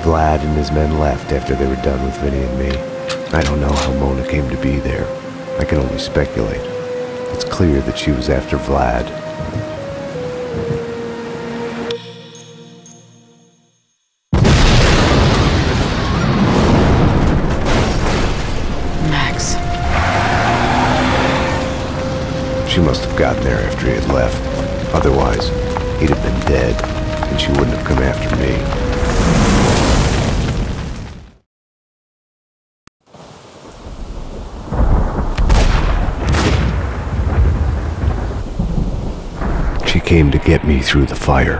Vlad and his men left after they were done with Vinny and me. I don't know how Mona came to be there. I can only speculate. It's clear that she was after Vlad. Max. She must have gotten there after he had left. Otherwise, he'd have been dead, and she wouldn't have come after me. She came to get me through the fire.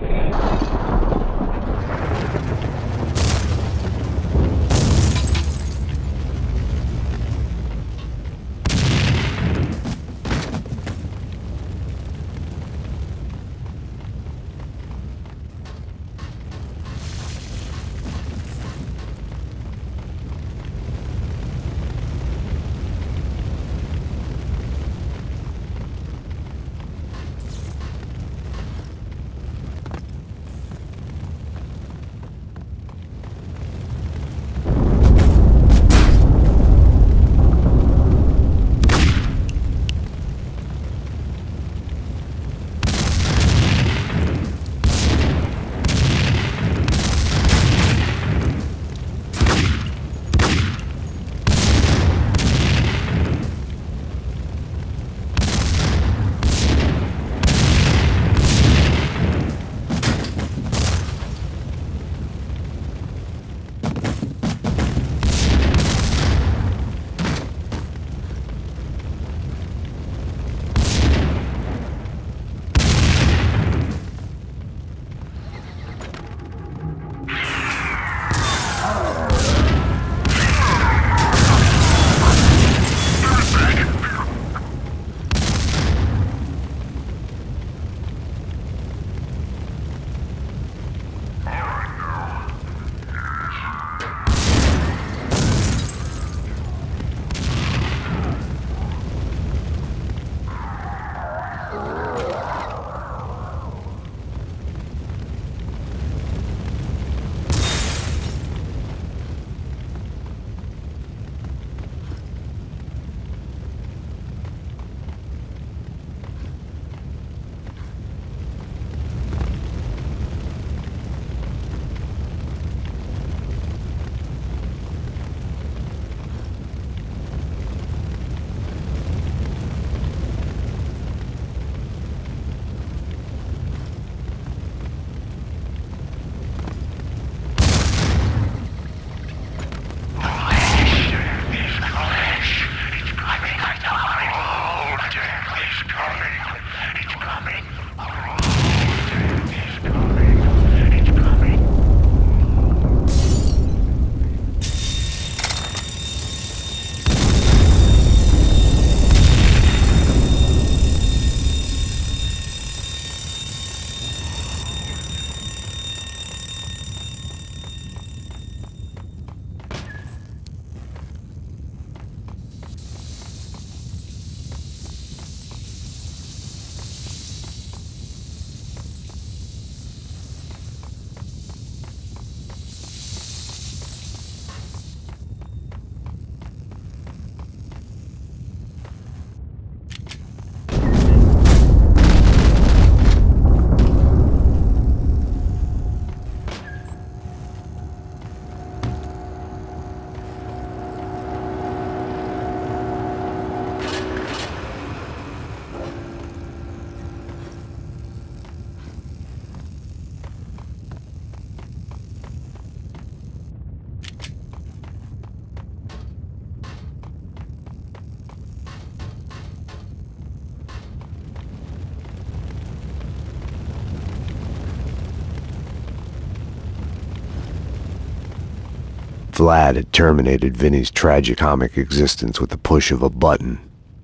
Vlad had terminated Vinny's tragicomic existence with the push of a button.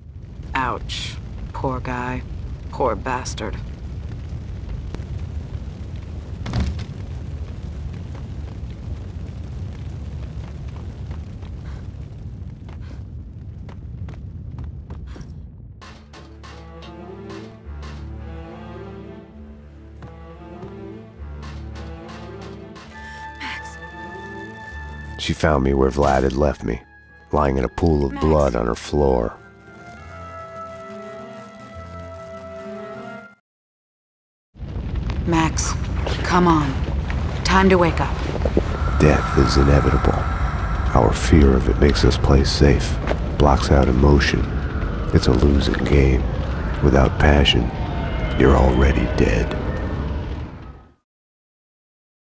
Ouch. Poor guy. Poor bastard. Max, She found me where Vlad had left me, lying in a pool of blood on her floor. Max, come on. Time to wake up. Death is inevitable. Our fear of it makes us play safe, blocks out emotion. It's a losing game. Without passion, you're already dead.